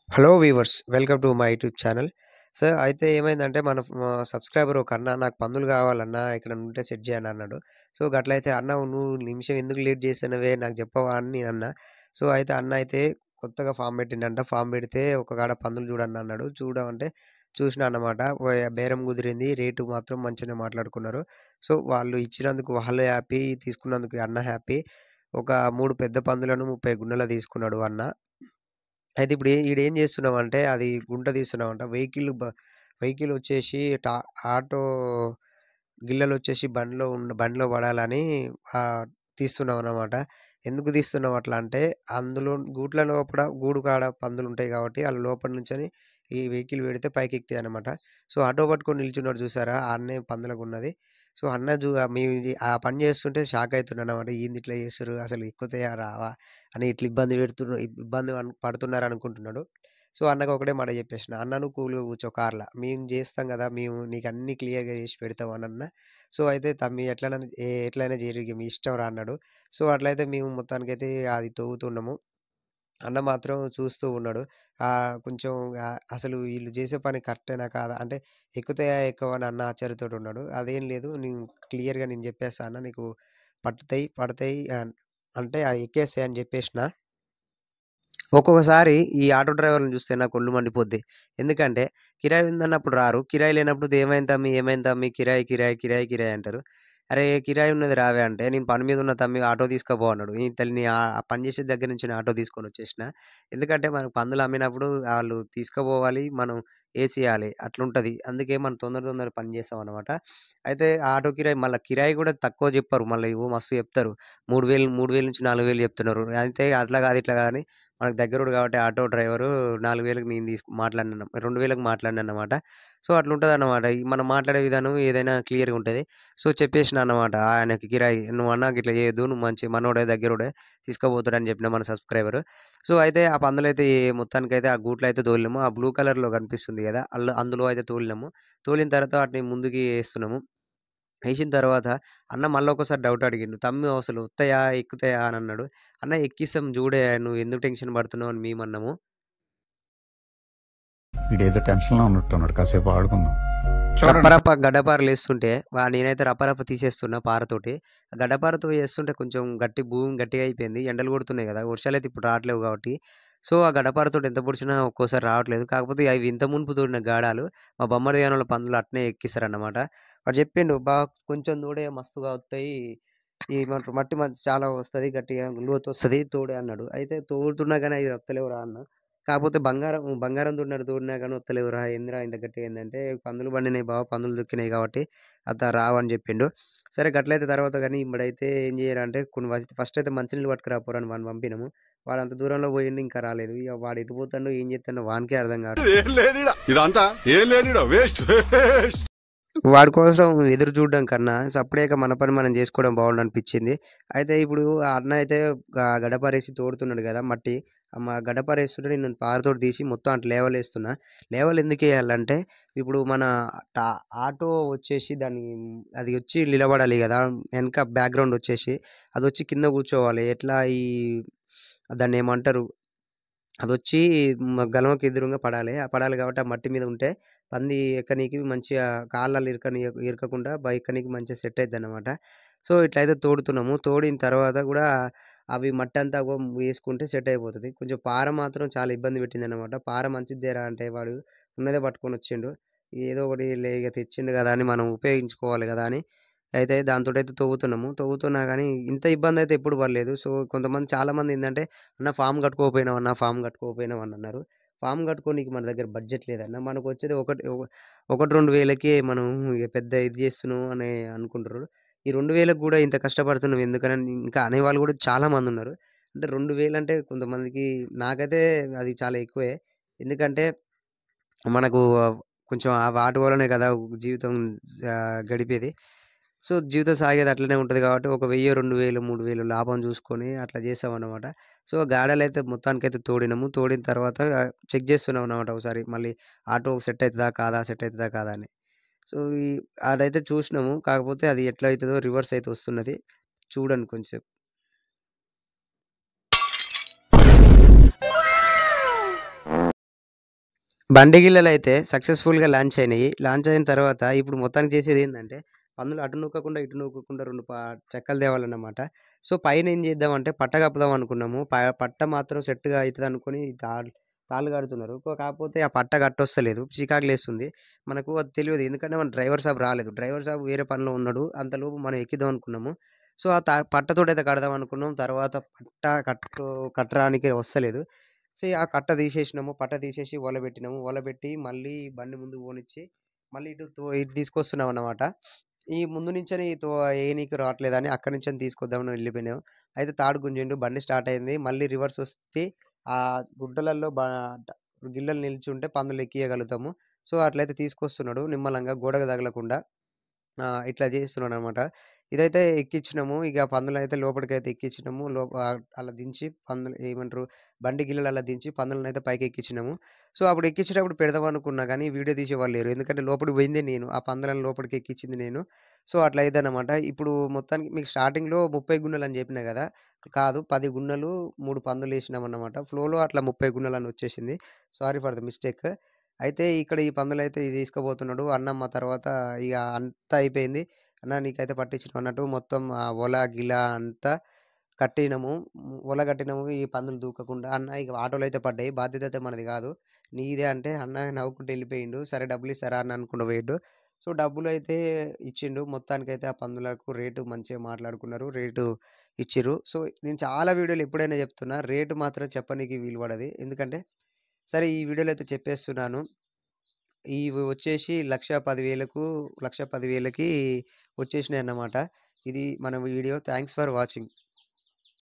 Hello viewers, welcome to my YouTube channel. So, అయితే ఏమైందంటే మన సబ్‌స్క్రైబర్ ఒక అన్న నాకు పందులు కావాలన్నా ఎక్కడన్నా ఉంటే సెట్ చేయన్నా అన్నాడు. సో, గట్లయితే అన్న నువ్వు నిమిషం ఎందుకు లేట్ చేస్తున్నావే నాకు చెప్పవా అని నేనన్నా. సో, అయితే అన్న అయితే కొత్తగా ఫార్మ్ పెట్టిండంట. ఫార్మ్ పెడితే ఒక కాడ పందులు చూడన్నా అన్నాడు. చూడమంటే చూసినా అన్నమాట. బేరం కుదిరింది. రేటు మాత్రం మంచిగానే మాట్లాడుకున్నారు. సో, వాళ్ళు ఇచ్చినందుకు వాళ్ళు హ్యాపీ, తీసుకున్నందుకు అన్న హ్యాపీ. ఒక 3 పెద్ద పందులను 30 గుంటలు తీసుకున్నాడు అన్న. అయితే ఇప్పుడు ఈడేం జేస్తున్నామంటే, అది గుంట తీస్తున్నామంట. వెహికలొచ్చేసి ఆటో గిల్లలొచ్చేసి బండిలో పడాలని తీస్తున్నామనమాట. ఎందుకు తీస్తున్నాం అట్లా అంటే, అందులో గూట్ల లోపల గూడు కాడ పందులుంటాయి గాబట్టి, ఆళ్ళ లోపల నుంచొని ఈ వెహికల్ పెడితే పైకెక్కుతాయనమాట. సో, ఆటో పట్టుకొని నిల్చున్నాడు చూసారా? ఆడనే పందులకున్నది. సో, అన్న ఆ పని చేస్తుంటే షాక్ అయితున్నాననమాట. ఏందిట్లా చేస్తుర్రు? అసలు ఎక్కుతాయా? రావా? అని ఇట్లా ఇబ్బంది పడుతున్నారనుకుంటున్నాడు. సో, అన్నకి ఒకటే మాట చెప్పేసిన. "అన్న నువ్వు కూల్‌గా కూర్చో కార్‌ల. మేము చేస్తాం గదా! మేము నీకన్నీ క్లియర్‌గా చేసి పెడతాం" అనన్నా. సో, అయితే "తమ్మీ ఎట్లైనా జేయు ఇగ మీ ఇష్టం రా" అన్నాడు. సో, అట్లయితే మేము మొత్తానికైతే అది తవ్వుతున్నాము. అన్న మాత్రం చూస్తూ ఉన్నాడు. కొంచెం అసలు ఈళ్ళు చేసే పని కరెక్టేనా కాదా? అంటే ఎక్కుతాయా? ఎక్కవా? అని అన్న ఆశ్చర్యతోటున్నాడు. అదేం లేదు. క్లియర్‌గా నేను చెప్పేస్తా అన్న. నీకు పడతాయి అంటే అయి ఎక్కేస్తాయి అని చెప్పేసిన. ఒక్కొక్కసారి ఈ ఆటో డ్రైవర్‌లని చూస్తే నాకు ఒళ్ళు మండిపోద్ది. ఎందుకంటే కిరాయి ఉందన్నప్పుడు రారు. కిరాయి లేనప్పుడు "ఏమైంది తమ్మీ? ఏమైంది తమ్మీ? కిరాయి, కిరాయి, కిరాయి, కిరాయి" అంటారు. అరే! కిరాయి ఉన్నది రావే అంటే, "నేను పని మీద ఉన్న తమ్మీ ఆటో తీసుకపో" అన్నాడు. ఈ తల్లిని పని చేసే దగ్గర నుంచి నేను ఆటో తీసుకొనొచ్చేసిన. ఎందుకంటే మనకు పందులు అమ్మినప్పుడు ఆళ్ళు తీసుకుపోవాలి. మనం ఏసియాలి. అట్లుంటది. అందుకే మనం తొందర పని చేస్తామనమాట. అయితే ఆ ఆటో కిరాయి మళ్ళా కిరాయి కూడా తక్కువ చెప్పరు. మళ్ళీ మస్తు చెప్తారు. 3000 చెప్తున్నారు. అయితే అట్లా కాదు, ఇట్లా కాదని మనకు దగ్గరోడు కాబట్టి ఆటో డ్రైవరు 4000కి నేను మాట్లాడినాను. 2000కి మాట్లాడినానన్నమాట. సో, అట్లుంటదన్నమాట. మనం మాట్లాడే విధానం ఏదైనా క్లియర్‌గా ఉంటది. సో, చెప్పేసినా అన్నమాట ఆయనకి కిరాయి. "నువ్వన్నా గిట్ల చేయొద్దు. నువ్వు మంచి మనోడే దగ్గరోడే తీసుకపోతాడని" చెప్పిన మన సబ్‌స్క్రైబరు. సో, అయితే ఆ పందులైతే మొత్తానికైతే ఆ గూట్లో అయితే తోలినాము. ఆ బ్లూ కలర్‌లో కనిపిస్తుంది గదా! అందులో అయితే తోలినాము. తోలిన తర్వాత వాటిని ముందుకి ఏస్తున్నాము. ఏసిన తర్వాత అన్న మళ్ళొకసారి డౌట్ అడిగిండు. "తమ్మి అసలు ఒత్తయా? ఎక్కుతాయా?" అని అన్నాడు. "అన్న ఎక్కిస్తాం జూడే నువ్వు ఎందుకు టెన్షన్ పడుతున్నావు" అని మేమన్నాము. వీడేదో టెన్షన్‌లో ఉన్నట్టున్నాడు. కాసేపు ఆడుకుందాం. చూడండి. గడ్డపారలేస్తుంటే నేనైతే రపరప తీసేస్తున్నా పారతోటి. గడ్డపారతో ఏస్తుంటే కొంచెం భూమి గట్టిగా అయిపోయింది. ఎండలు కొడుతున్నాయి గదా! వర్షాలైతే ఇప్పుడు రావట్లేవు గాబట్టి. సో, ఆ గడ్డపారతోటి ఎంత పొడిచినా ఒక్కోసారి రావట్లేదు. కాకపోతే అవి ఇంత మునుపు తోడిన గాడాలు మా బమ్మడి గానోళ్ళ పందులు అట్నే ఎక్కిస్తారన్నమాట. వాడు చెప్పిండు, కొంచెం తోడే మస్తుగా వత్తయి. ఏమంటారు మట్టి చాలా వస్తది. గట్టిగా లోతొస్తది తోడే" అన్నాడు. అయితే తోడుతున్నా గాని అయి వత్తలేవురా అన్న. కాపోతే బంగారం తోడినా గాని వత్తలేవురా! ఏందిరా ఇంత గట్టిగయిందంటే, "పందులు పండినయి బావ, పందులు తొక్కినయి కాబట్టి రావని" జెప్పిండు. సరే గట్లయితే తర్వాత గాని ఇప్పుడైతే ఏం జేయరంటే ఫస్ట్ అయితే మంచినీళ్ళు పట్టుకురా పోరా అని వాడిని పంపినము. వాడంత దూరంలో పోయిండు ఇంకా రాలేదు. ఇగ వాడు ఎటు పోతండో, ఏం జేత్తండో వానికే అర్థం గావట్లేదు. ఏం లేనిడ ఇదంతా ఏం లేనిడ వేస్ట్ వేస్ట్. వాడి కోసం ఎదురు చూడడం కన్నా సప్పుడేక మన పని మనం జేసుకోవడం బాగుండనిపిచ్చింది. అయితే ఇప్పుడు ఆ అన్న అయితే గడ్డపారేసి తోడుతున్నాడు గదా! మట్టి. గడ్డపారేస్తుంటే నేను పారతోటి తీసి మొత్తం అటు లేవలేస్తున్నా. లేవలు ఎందుకేయాలంటే ఇప్పుడు మన టా ఆటో వచ్చేసి అది వచ్చి నిలబడాలి గదా! వెనక బ్యాక్‌గ్రౌండ్ వచ్చేసి అదొచ్చి కింద కూర్చోవాలి. ఎట్లా దాన్నేమంటారు? అదొచ్చి గలమకి ఎదురుంగా పడాలి. పడాలి కాబట్టి ఆ మట్టి మీద ఉంటే పంది ఎక్కనీకి మంచిగా కాళ్ళలో ఇరకకుండా ఎక్కనీకి మంచిగా సెట్ అయిద్దనమాట. సో, ఇట్లయితే తోడుతున్నాము. తోడిన తర్వాత గూడా అవి మట్టంతా వేసుకుంటే సెట్ అయిపోతది. కొంచెం పార మాత్రం చాలా ఇబ్బంది పెట్టిందనమాట. పార మంచిదేరా అంటే వాడు ఉన్నదే పట్టుకొనొచ్చిండు. ఏదో ఒకటి ఇగ తెచ్చిండు గదా! అని మనం ఉపయోగించుకోవాలి గదా! అని అయితే దాంతోటైతే తవ్వుతున్నాము. తవ్వుతున్నా గానీ ఇంత ఇబ్బందయితే ఎప్పుడు పడలేదు. సో, చాలామందేందంటే "అన్న ఫార్మ్ కట్టుకోకపోయినావు" అని అన్నారు. ఫార్మ్ కట్టుకోనీకి మన దగ్గర బడ్జెట్ లేదన్న. మనకొచ్చేది 2 వేలకే మనం ఇగ పెద్ద ఇది చేస్తున్నాం అని అనుకుంటుర్రు. ఈ 2000కి గూడా ఇంత కష్టపడుతున్నాం ఎందుకని ఇంకా అనేవాళ్ళు గూడా చాలా మందున్నారు. అంటే 2000 అంటే కొంతమందికి, నాకైతే అది చాలా ఎక్కువే. ఎందుకంటే మనకు కొంచెం వాటి వల్లనే కదా జీవితం గడిపేది. సో, జీవితం సాగేది అట్లనే ఉంటది కాబట్టి ఒక 1000, 2000, 3000 లాభం చూసుకొని అట్లా చేసామన్నమాట. సో, గాడాలైతే మొత్తానికైతే తోడినాము. తోడిన తర్వాత చెక్ చేస్తున్నామన్నమాట ఒకసారి మళ్ళీ ఆటో సెట్ అయితదా కాదా అని. సో, అదైతే చూసినాము. కాకపోతే అది ఎట్లా అయితదో రివర్స్ అయితే వస్తున్నది. చూడండి కొంచెం. బండి గిల్లలైతే సక్సెస్‌ఫుల్‌గా లాంచ్ అయినయి. లాంచ్ అయిన తర్వాత ఇప్పుడు మొత్తానికి చేసేదేందంటే, పందులు అటు నూకకుండా, ఇటు నూకకుండా 2 చెక్కలు తేవాలన్నమాట. సో, పైన ఏం చేద్దామంటే పట్ట కప్పుదాం అనుకున్నాము. పట్ట మాత్రం సెట్‌గా అయితదనుకోని తాళ్ళు కడుతున్నారు. కాకపోతే ఆ పట్ట కట్టొస్తలేదు. చికాకులేస్తుంది. మనకు అది తెలియదు. ఎందుకంటే మన డ్రైవర్ సాబ్ రాలేదు. డ్రైవర్ సాబ్ వేరే పనిలో ఉన్నాడు. అంతలోపు మనం ఎక్కిద్దాం అనుకున్నాము. సో, ఆ పట్టతోటైతే కడదాం అనుకున్నాం. తర్వాత కట్టడానికి వస్తలేదు. ఆ కట్ట తీసేసినాము. పట్ట తీసేసి ఒలబెట్టినాము. ఒలబెట్టి మళ్ళీ బండి ముందుకు పోనిచ్చి, మళ్ళీ ఇటు తీసుకొస్తున్నామన్నమాట. ఈ ముందు నుంచని ఏయనీకి రావట్లేదని అక్కడి నుంచని తీసుకొద్దామని వెళ్ళిపోయినాం. అయితే తాడు గుంజిండు. బండి స్టార్ట్ అయింది. మళ్ళీ రివర్స్ వస్తే గుంటలలో గిల్లలు నిల్చుంటే పందులు ఎక్కియగలుగుతాము. సో, అట్లయితే తీసుకొస్తున్నాడు నిమ్మలంగా గోడకు తగలకుండా. ఇట్లా జేస్తున్నాడనమాట. ఇదైతే ఎక్కిచ్చినాము. ఇగ పందులనైతే లోపటికైతే ఎక్కిచ్చినాము. అలా దించి ఏమంటారు బండి గిల్లలు అలా దించి పందులనైతే పైకెక్కిచ్చినాము. సో, అప్పుడు ఎక్కిచ్చేటప్పుడు పెడదామనుకున్నా గానీ వీడియో తీసేవాళ్ళు లేరు. ఎందుకంటే లోపలికి పోయిందే నేను. ఆ పందులను లోపలికి ఎక్కిచ్చింది నేను. సో, అట్లా అయిందనమాట. ఇప్పుడు మొత్తానికి మీకు స్టార్టింగ్‌లో 30 గున్నెలని జెప్పినా గదా! కాదు 10 గున్నెలు 3 పందులేసినామన్నమాట. ఫ్లోలో అట్లా 30 గున్నెలని వచ్చేసింది. Sorry for the mistake. అయితే ఇక్కడ ఈ పందులైతే తీసుకుపోతున్నాడు. అన్నమ్మ తర్వాత ఇగ అంతా అయిపోయింది. అన్న నీకైతే పట్టించినాం అన్నట్టు మొత్తం గిల అంతా కట్టినము. వల కట్టినము. ఈ పందులు దూకకుండా. అన్న ఇక ఆటోలో అయితే పడ్డాయి. బాధ్యత అయితే మనది గాదు. నీదే అంటే అన్న నవ్వుకుంటూ ఎళ్ళిపోయిండు. సరే డబ్బులిస్తారా అని అనుకుంటూ పోయిండు. సో, డబ్బులైతే ఇచ్చిండు. మొత్తానికైతే ఆ పందులకు రేటు మంచిగా మాట్లాడుకున్నారు. రేటు ఇచ్చిర్రు. సో, నేను చాలా వీడియోలు ఎప్పుడైనా చెప్తున్నా. రేటు మాత్రం చెప్పనీకి వీలు పడది. ఎందుకంటే సరే ఈ వీడియోలో అయితే చెప్పేస్తున్నాను. ఇవి వచ్చేసి 1,10,000కు 1,10,000కి వచ్చేసినాయన్నమాట. ఇది మన వీడియో. Thanks for watching.